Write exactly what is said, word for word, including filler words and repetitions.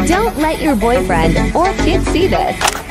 Don't let your boyfriend or kids see this.